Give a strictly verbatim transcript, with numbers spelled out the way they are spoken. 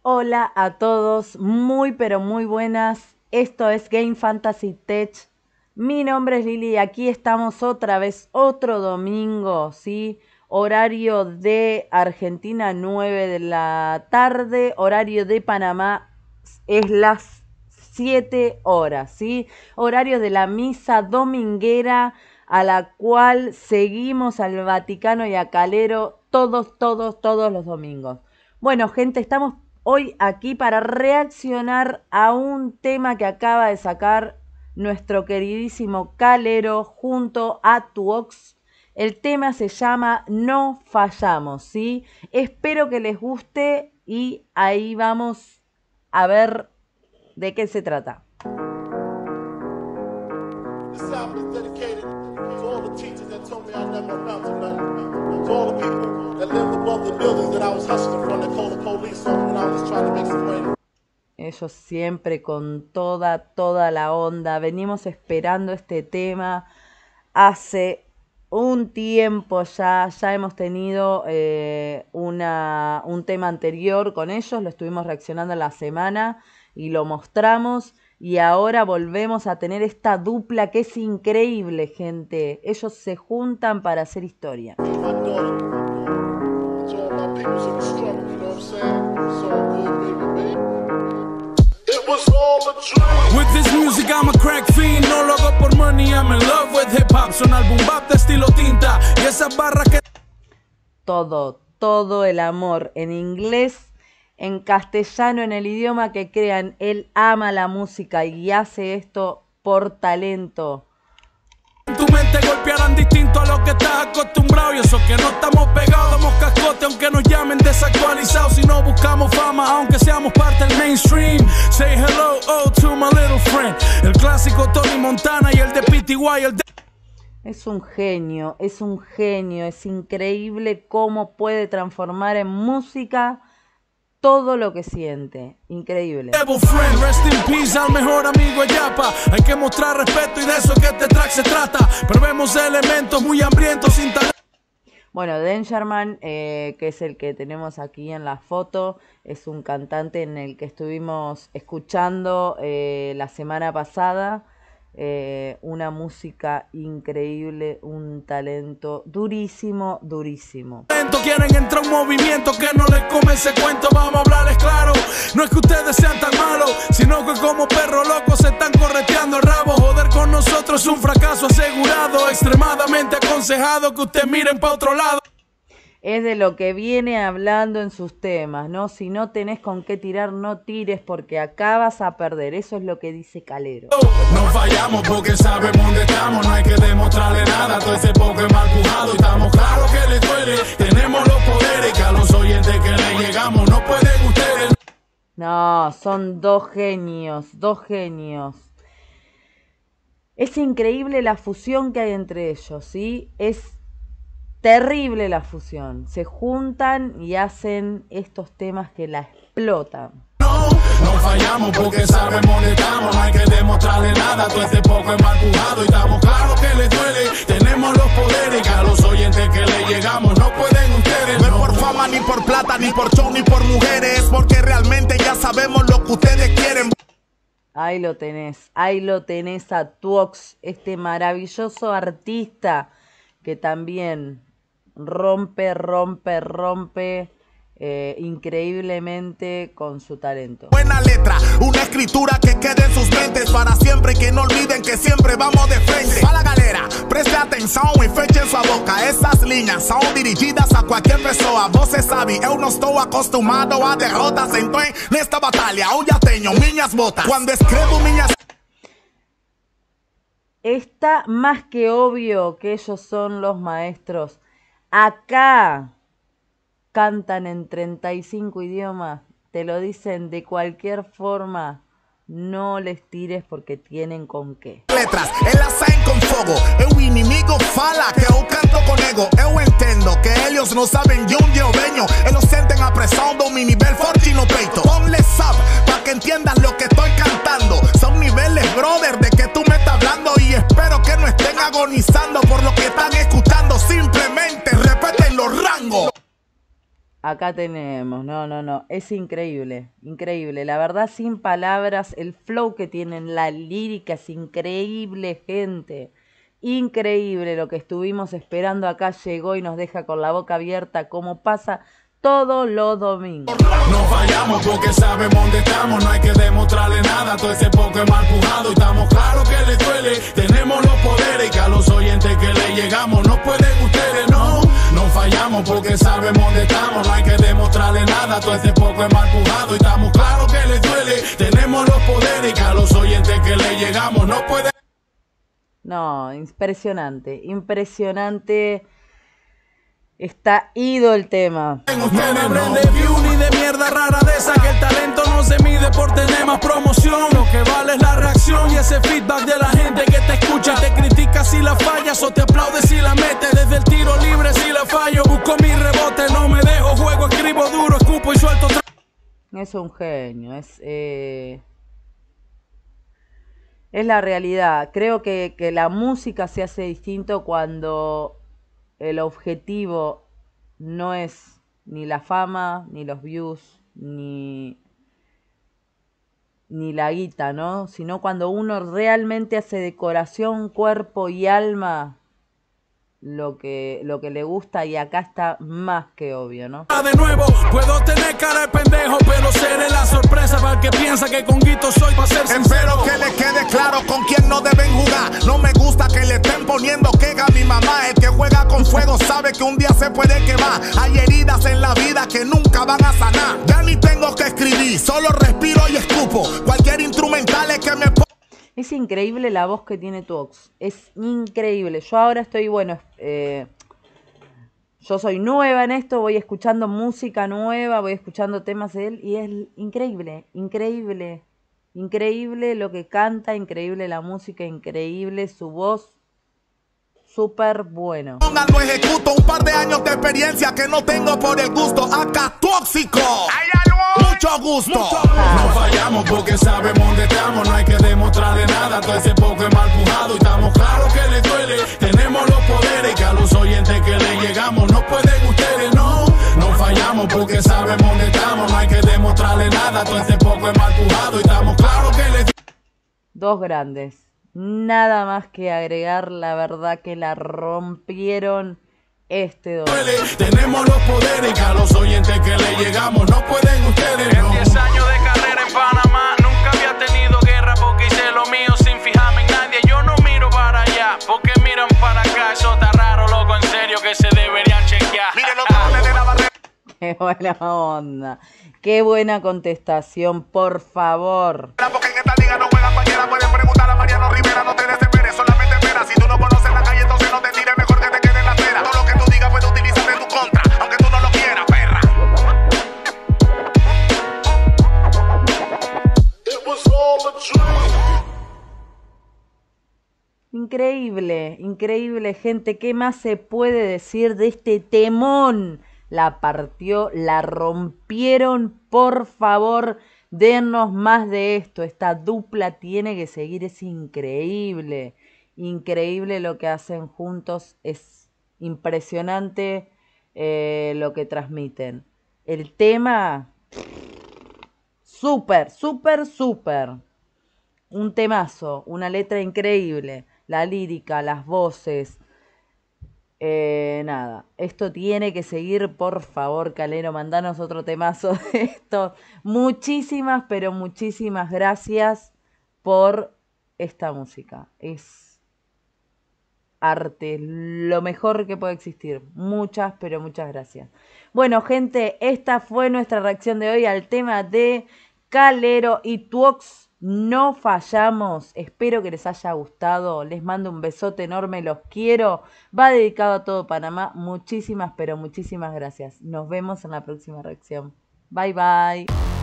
Hola a todos, muy pero muy buenas. Esto es Game Fantasy Tech. Mi nombre es Lili y aquí estamos otra vez, otro domingo, ¿sí? Horario de Argentina, nueve de la tarde. Horario de Panamá es las siete horas, ¿sí? Horario de la misa dominguera, a la cual seguimos al Vaticano y a Calero todos, todos, todos los domingos. Bueno, gente, estamos hoy aquí para reaccionar a un tema que acaba de sacar nuestro queridísimo Calero junto a Tuox. El tema se llama No Fallamos, ¿sí? Espero que les guste y ahí vamos a ver de qué se trata. Ellos siempre con toda, toda la onda. Venimos esperando este tema hace un tiempo ya. Ya hemos tenido eh, una, un tema anterior con ellos. Lo estuvimos reaccionando en la semana y lo mostramos. Y ahora volvemos a tener esta dupla que es increíble, gente. Ellos se juntan para hacer historia. With this music I'm a crack fiend, no lo hago por money, I'm in love with hip hop. Son álbum bap de estilo tinta y esas barras que... Todo, todo el amor en inglés, en castellano, en el idioma que crean. Él ama la música y hace esto por talento. Tu mente golpearán distinto a lo que estás acostumbrado. Y eso que no estamos pegados, damos cascote aunque nos llamen desactualizados. Si no buscamos fama, aunque seamos parte del mainstream. Say hello oh, to my little friend. El clásico Tony Montana y el de P T Y, el de... Es un genio, es un genio. Es increíble cómo puede transformar en música todo lo que siente. Increíble. Friend, rest in peace al mejor amigo de Yapa. Hay que mostrar respeto y de eso que este track se trata. Pero vemos elementos muy hambrientos sin talento. Bueno, Dangerman, eh, que es el que tenemos aquí en la foto, es un cantante en el que estuvimos escuchando eh, la semana pasada. Eh, una música increíble, un talento durísimo, durísimo. Quieren entrar un movimiento que no les come ese cuento, vamos a hablarles claro. No es que ustedes sean tan malos, sino que como perros locos se están correteando el rabo. Joder con nosotros es un fracaso asegurado, extremadamente aconsejado que ustedes miren para otro lado. Es de lo que viene hablando en sus temas, ¿no? Si no tenés con qué tirar, no tires porque acá vas a perder. Eso es lo que dice Calero. No fallamos porque sabemos dónde estamos. No hay que demostrarle nada. Todo ese poco es mal pujado. Y estamos claros que les duele. Tenemos los poderes que a los oyentes que le llegamos no pueden ustedes. No, son dos genios, dos genios. Es increíble la fusión que hay entre ellos, ¿sí? Es terrible la fusión. Se juntan y hacen estos temas que la explotan. No, no fallamos porque sabemos dónde estamos. No hay que demostrarle nada. Todo este poco es mal pujado. Y estamos claros que les duele. Tenemos los poderes que a los oyentes que le llegamos no pueden ustedes. No es por fama, ni por plata, ni por show, ni por mujeres. Porque realmente ya sabemos lo que ustedes quieren. Ahí lo tenés. Ahí lo tenés a Tuox, este maravilloso artista que también rompe, rompe, rompe eh, increíblemente con su talento. Buena letra, una escritura que quede en sus mentes para siempre y que no olviden que siempre vamos de frente. A la galera, preste atención y fechen su boca. Esas líneas son dirigidas a cualquier persona. Você sabe, eu não estou acostumado a derrotas. Então, nesta batalha, eu já tenho minhas botas. Cuando escribo minhas... Está más que obvio que ellos son los maestros. Acá cantan en treinta y cinco idiomas, te lo dicen de cualquier forma, no les tires porque tienen con qué. Letras, elas saem com fogo, eu inimigo fala que eu canto con ego. Eu entendo que ellos no saben de onde eu venho, ellos sienten a pressão do mi nivel forte no peito. Ponle sub para que entiendas lo que estoy cantando, son niveles brother de que tú me estás hablando y espero que no estén agonizando por lo que están escuchando, simplemente respeten los rangos. Acá tenemos, no, no, no, es increíble, increíble, la verdad sin palabras, el flow que tienen, la lírica es increíble, gente, increíble, lo que estuvimos esperando acá llegó y nos deja con la boca abierta como pasa todos los domingos. No fallamos porque sabemos dónde estamos, no hay que demostrarle nada, todo ese poco es mal pujado y estamos claros que les duele, tenemos los poderes y que a los oyentes que le llegamos no pueden ustedes, no, no fallamos porque sabemos dónde estamos, no hay que demostrarle nada, todo ese poco es mal pujado y estamos claros que les duele, tenemos los poderes y que a los oyentes que le llegamos no pueden. No, impresionante, impresionante. Está ido el tema. No me prende view ni de mierda rara de esa, que el talento no se mide por tener más promoción. Lo que vale es la reacción y ese feedback de la gente que te escucha. Te critica si la fallas o te aplaude si la metes. Desde el tiro libre si la fallo, busco mi rebote. No me dejo, juego, escribo duro, escupo y suelto. Es un genio, es... Eh... Es la realidad. Creo que, que la música se hace distinto cuando el objetivo no es ni la fama, ni los views, ni, ni la guita, ¿no? Sino cuando uno realmente hace de corazón, cuerpo y alma lo que, lo que le gusta, y acá está más que obvio, ¿no? De nuevo, puedo tener cara de pendejo, pero seré la sorpresa para el que piensa que con Guito soy para ser sincero. Espero que le quede claro con quién no deben jugar. No me gusta que le estén poniendo queja a mi mamá. El que juega con fuego sabe que un día se puede quemar. Hay heridas en la vida que nunca van a sanar. Ya ni tengo que escribir, solo respiro y escupo. Cualquier instrumental es que me... Es increíble la voz que tiene Tuox, es increíble. Yo ahora estoy, bueno, eh, yo soy nueva en esto, voy escuchando música nueva, voy escuchando temas de él y es increíble, increíble, increíble lo que canta, increíble la música, increíble su voz, súper bueno. No ejecuto un par de años de experiencia que no tengo por el gusto, acá tóxico. Mucho gusto. No fallamos porque sabemos dónde estamos, no hay que demostrarle nada, todo ese poco es mal pujado y estamos claros que les duele, tenemos los poderes y que a los oyentes que le llegamos no pueden ustedes, no, no fallamos porque sabemos dónde estamos, no hay que demostrarle nada, todo ese poco es mal pujado y estamos claros que les... Dos grandes, nada más que agregar, la verdad que la rompieron este dos. Tenemos los poderes y que a los oyentes que le llegamos no pueden ustedes, no. En diez años de carrera en Panamá nunca había tenido guerra porque hice lo mío sin fijarme en nadie. Yo no miro para allá porque miran para acá. Eso está raro, loco, en serio que se deberían chequear. Miren los drones de la barrera. Qué buena onda, qué buena contestación, por favor. Porque en esta liga no juega cualquiera, pueden preguntar a Mariano Rivera, no te desesperes, solamente espera. Si tú no conoces la calle, entonces no te tires, mejor que te quede en la acera. Todo lo que tú digas puede utilizarse en tu contra, aunque tú no lo quieras, perra. Increíble, increíble, gente. ¿Qué más se puede decir de este temón? La partió, la rompieron. Por favor, dennos más de esto. Esta dupla tiene que seguir. Es increíble. Increíble lo que hacen juntos. Es impresionante eh, lo que transmiten. El tema, súper, súper, súper. Un temazo, una letra increíble. La lírica, las voces. Eh, nada, esto tiene que seguir, por favor, Calero, mandanos otro temazo de esto. Muchísimas, pero muchísimas gracias por esta música. Es arte, lo mejor que puede existir. Muchas, pero muchas gracias. Bueno, gente, esta fue nuestra reacción de hoy al tema de Calero y Tuox. No fallamos, espero que les haya gustado, les mando un besote enorme, los quiero, va dedicado a todo Panamá, muchísimas pero muchísimas gracias, nos vemos en la próxima reacción, bye bye.